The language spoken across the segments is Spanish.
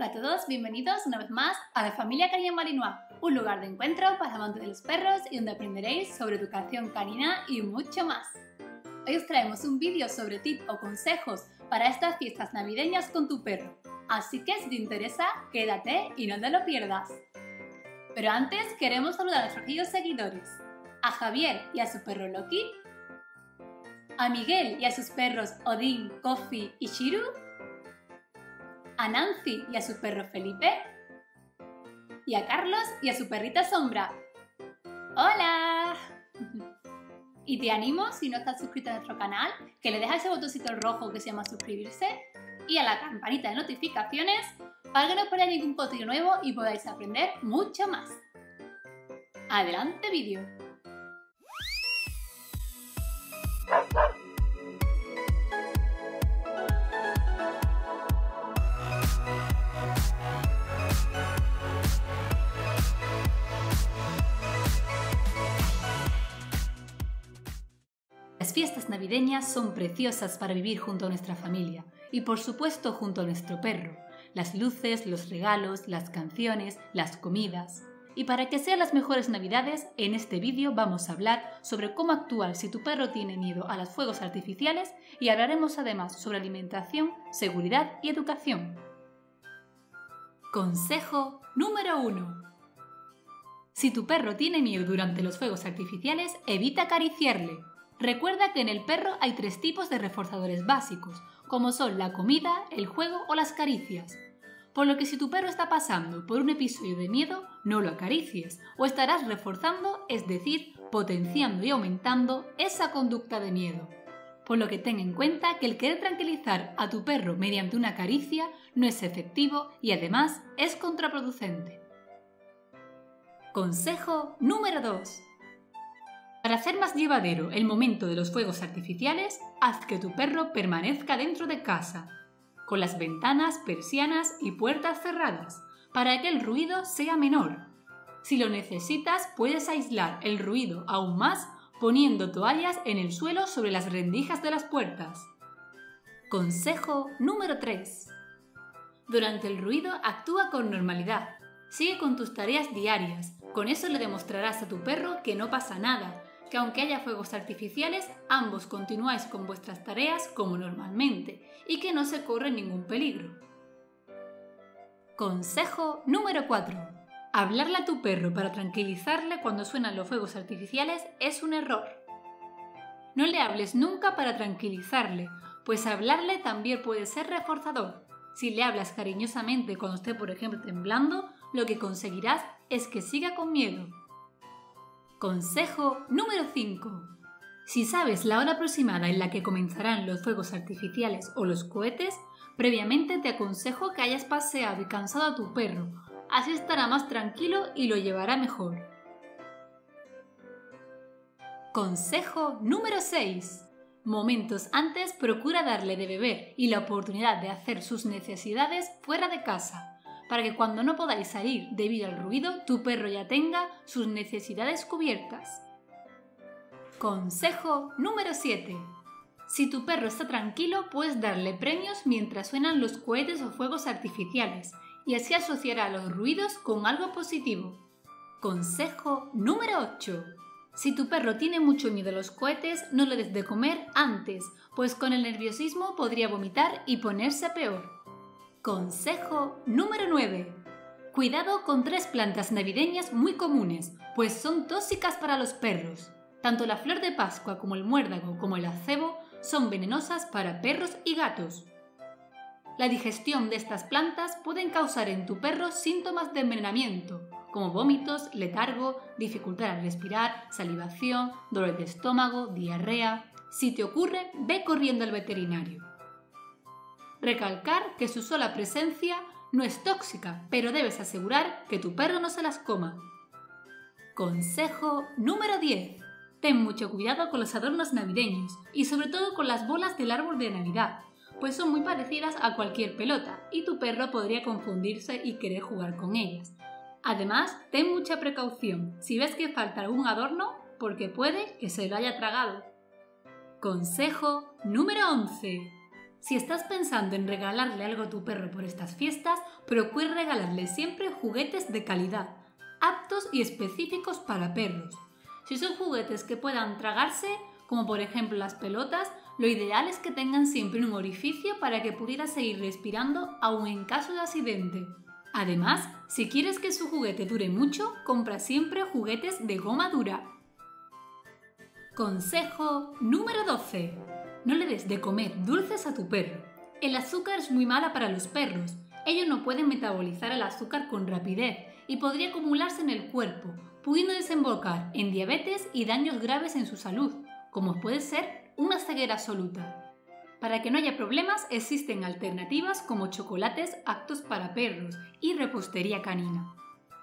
Hola a todos, bienvenidos una vez más a la familia Canina Malinois, un lugar de encuentro para amantes de los perros y donde aprenderéis sobre educación canina y mucho más. Hoy os traemos un vídeo sobre tips o consejos para estas fiestas navideñas con tu perro, así que si te interesa, quédate y no te lo pierdas. Pero antes queremos saludar a nuestros queridos seguidores, a Javier y a su perro Loki, a Miguel y a sus perros Odín, Kofi y Shiru, a Nancy y a su perro Felipe, y a Carlos y a su perrita Sombra. ¡Hola! Y te animo, si no estás suscrito a nuestro canal, que le dejes ese botoncito rojo que se llama suscribirse y a la campanita de notificaciones para que no os perdáis ningún contenido nuevo y podáis aprender mucho más. ¡Adelante vídeo! Las fiestas navideñas son preciosas para vivir junto a nuestra familia y por supuesto junto a nuestro perro. Las luces, los regalos, las canciones, las comidas. Y para que sean las mejores navidades, en este vídeo vamos a hablar sobre cómo actuar si tu perro tiene miedo a los fuegos artificiales y hablaremos además sobre alimentación, seguridad y educación. Consejo número 1. Si tu perro tiene miedo durante los fuegos artificiales, evita acariciarle. Recuerda que en el perro hay 3 tipos de reforzadores básicos, como son la comida, el juego o las caricias. Por lo que si tu perro está pasando por un episodio de miedo, no lo acaricies o estarás reforzando, es decir, potenciando y aumentando esa conducta de miedo. Por lo que ten en cuenta que el querer tranquilizar a tu perro mediante una caricia no es efectivo y además es contraproducente. Consejo número 2. Para hacer más llevadero el momento de los fuegos artificiales, haz que tu perro permanezca dentro de casa, con las ventanas, persianas y puertas cerradas, para que el ruido sea menor. Si lo necesitas, puedes aislar el ruido aún más poniendo toallas en el suelo sobre las rendijas de las puertas. Consejo número 3. Durante el ruido, actúa con normalidad. Sigue con tus tareas diarias. Con eso le demostrarás a tu perro que no pasa nada, que aunque haya fuegos artificiales, ambos continuáis con vuestras tareas como normalmente y que no se corre ningún peligro. Consejo número 4. Hablarle a tu perro para tranquilizarle cuando suenan los fuegos artificiales es un error. No le hables nunca para tranquilizarle, pues hablarle también puede ser reforzador. Si le hablas cariñosamente cuando esté, por ejemplo, temblando, lo que conseguirás es que siga con miedo. Consejo número 5. Si sabes la hora aproximada en la que comenzarán los fuegos artificiales o los cohetes, previamente te aconsejo que hayas paseado y cansado a tu perro, así estará más tranquilo y lo llevará mejor. Consejo número 6. Momentos antes procura darle de beber y la oportunidad de hacer sus necesidades fuera de casa, para que cuando no podáis salir debido al ruido, tu perro ya tenga sus necesidades cubiertas. Consejo número 7. Si tu perro está tranquilo, puedes darle premios mientras suenan los cohetes o fuegos artificiales, y así asociará los ruidos con algo positivo. Consejo número 8. Si tu perro tiene mucho miedo a los cohetes, no le des de comer antes, pues con el nerviosismo podría vomitar y ponerse peor. Consejo número 9. Cuidado con 3 plantas navideñas muy comunes, pues son tóxicas para los perros. Tanto la flor de Pascua como el muérdago como el acebo son venenosas para perros y gatos. La digestión de estas plantas pueden causar en tu perro síntomas de envenenamiento, como vómitos, letargo, dificultad al respirar, salivación, dolor de estómago, diarrea. Si te ocurre, ve corriendo al veterinario. Recalcar que su sola presencia no es tóxica, pero debes asegurar que tu perro no se las coma. Consejo número 10. Ten mucho cuidado con los adornos navideños y sobre todo con las bolas del árbol de Navidad, pues son muy parecidas a cualquier pelota y tu perro podría confundirse y querer jugar con ellas. Además, ten mucha precaución si ves que falta algún adorno, porque puede que se lo haya tragado. Consejo número 11. Si estás pensando en regalarle algo a tu perro por estas fiestas, procura regalarle siempre juguetes de calidad, aptos y específicos para perros. Si son juguetes que puedan tragarse, como por ejemplo las pelotas, lo ideal es que tengan siempre un orificio para que pudiera seguir respirando aun en caso de accidente. Además, si quieres que su juguete dure mucho, compra siempre juguetes de goma dura. Consejo número 12. No le des de comer dulces a tu perro. El azúcar es muy mala para los perros. Ellos no pueden metabolizar el azúcar con rapidez y podría acumularse en el cuerpo, pudiendo desembocar en diabetes y daños graves en su salud, como puede ser una ceguera absoluta. Para que no haya problemas, existen alternativas como chocolates aptos para perros y repostería canina.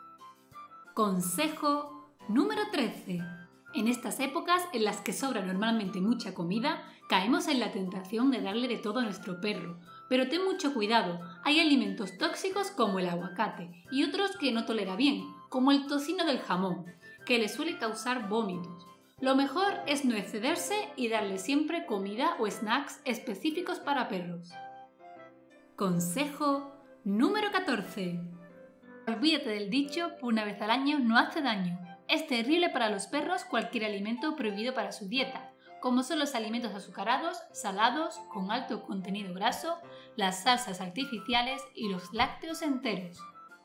Consejo número 13. En estas épocas en las que sobra normalmente mucha comida, caemos en la tentación de darle de todo a nuestro perro. Pero ten mucho cuidado, hay alimentos tóxicos como el aguacate y otros que no tolera bien, como el tocino del jamón, que le suele causar vómitos. Lo mejor es no excederse y darle siempre comida o snacks específicos para perros. Consejo número 14. Olvídate del dicho, por una vez al año no hace daño. Es terrible para los perros cualquier alimento prohibido para su dieta, como son los alimentos azucarados, salados, con alto contenido graso, las salsas artificiales y los lácteos enteros.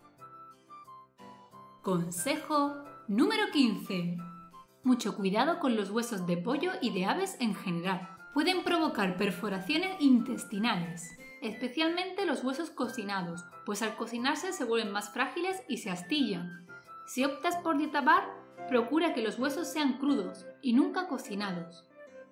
Consejo número 15. Mucho cuidado con los huesos de pollo y de aves en general. Pueden provocar perforaciones intestinales, especialmente los huesos cocinados, pues al cocinarse se vuelven más frágiles y se astillan. Si optas por dieta bar, procura que los huesos sean crudos y nunca cocinados.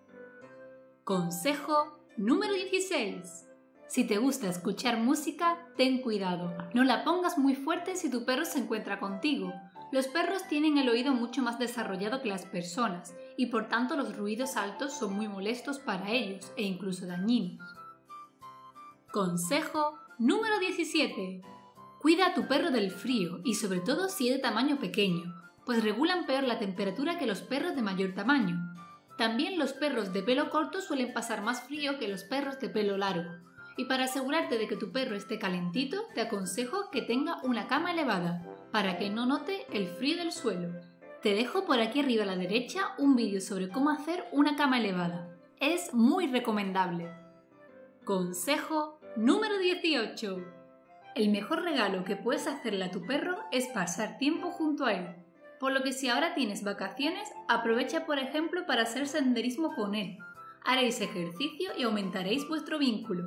Consejo número 16. Si te gusta escuchar música, ten cuidado. No la pongas muy fuerte si tu perro se encuentra contigo. Los perros tienen el oído mucho más desarrollado que las personas y por tanto los ruidos altos son muy molestos para ellos e incluso dañinos. Consejo número 17. Cuida a tu perro del frío y sobre todo si es de tamaño pequeño, pues regulan peor la temperatura que los perros de mayor tamaño. También los perros de pelo corto suelen pasar más frío que los perros de pelo largo. Y para asegurarte de que tu perro esté calentito, te aconsejo que tenga una cama elevada, para que no note el frío del suelo. Te dejo por aquí arriba a la derecha un vídeo sobre cómo hacer una cama elevada. Es muy recomendable. Consejo número 18. El mejor regalo que puedes hacerle a tu perro es pasar tiempo junto a él. Por lo que si ahora tienes vacaciones, aprovecha por ejemplo para hacer senderismo con él. Haréis ejercicio y aumentaréis vuestro vínculo.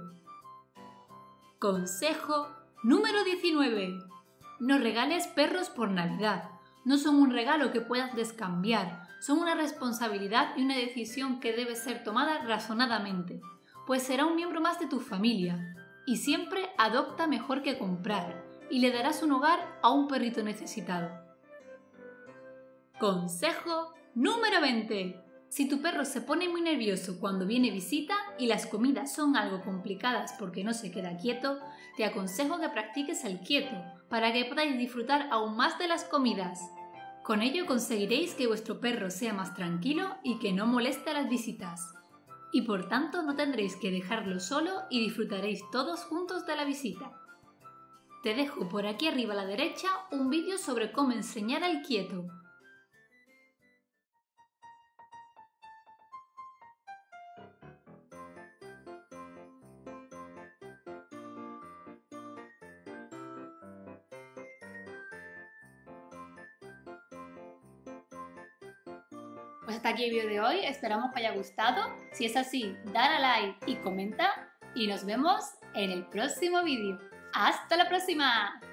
Consejo número 19. No regales perros por Navidad. No son un regalo que puedas descambiar, son una responsabilidad y una decisión que debe ser tomada razonadamente, pues será un miembro más de tu familia. Y siempre adopta mejor que comprar, y le darás un hogar a un perrito necesitado. Consejo número 20. Si tu perro se pone muy nervioso cuando viene visita y las comidas son algo complicadas porque no se queda quieto, te aconsejo que practiques el quieto para que podáis disfrutar aún más de las comidas. Con ello conseguiréis que vuestro perro sea más tranquilo y que no moleste a las visitas. Y por tanto no tendréis que dejarlo solo y disfrutaréis todos juntos de la visita. Te dejo por aquí arriba a la derecha un vídeo sobre cómo enseñar al quieto. Pues hasta aquí el vídeo de hoy, esperamos que os haya gustado. Si es así, dale a like y comenta y nos vemos en el próximo vídeo. ¡Hasta la próxima!